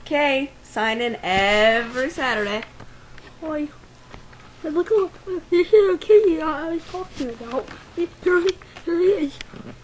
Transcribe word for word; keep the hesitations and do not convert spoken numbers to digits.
Okay, sign in every Saturday. Boy, look, look, this is a kitty I was talking about. Here he, here he is.